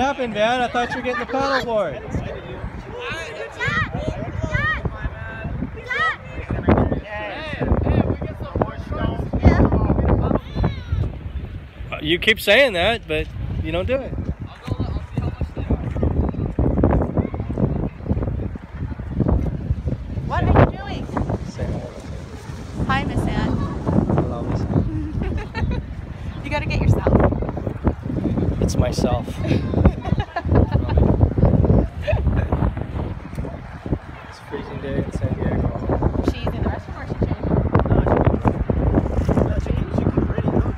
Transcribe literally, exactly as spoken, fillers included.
happened, man? I thought you were getting the paddleboard. You keep saying that, but you don't do it. What are you doing? Hi, Miss Ann. Hello, Miss Ann. You gotta get yourself. It's myself. It's a freezing day in San Diego. She's